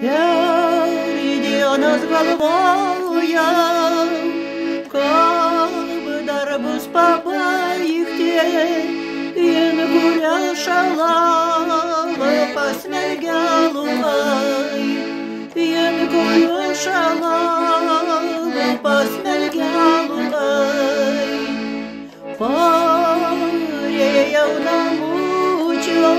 per dienas galvoja, kad dar bus pabaigti, kuria šalama pasmergia lūpai, kuria šalama pasmergia lūpai. Parėjau namučio,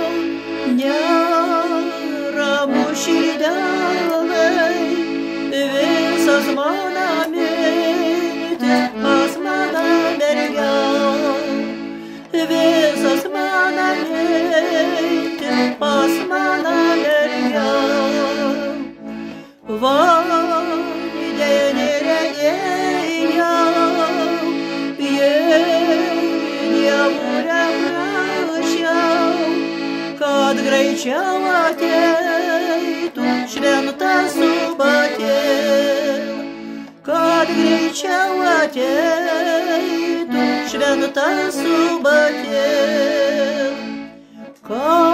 neramu širdelei, visas mano mintis pas mano mergelę, visas mano mintis pas mano mergelę. Vandenį regėjau, Dievulę prašiau, kad greičiau ateitų šventa subatėl, kad greičiau ateitų šventa subatėl.